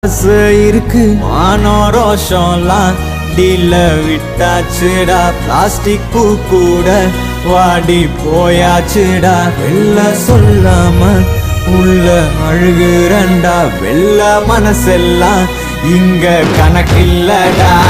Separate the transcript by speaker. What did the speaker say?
Speaker 1: இருக்கு மானோ ரோஷம்லாம் டீல விட்டாச்சுடா பிளாஸ்டிக் பூ கூட வாடி போயாச்சுடா வெள்ள சொல்லாம உள்ள அழுகுறண்டா வெள்ள மனசெல்லாம் இங்க கணக்கில்லடா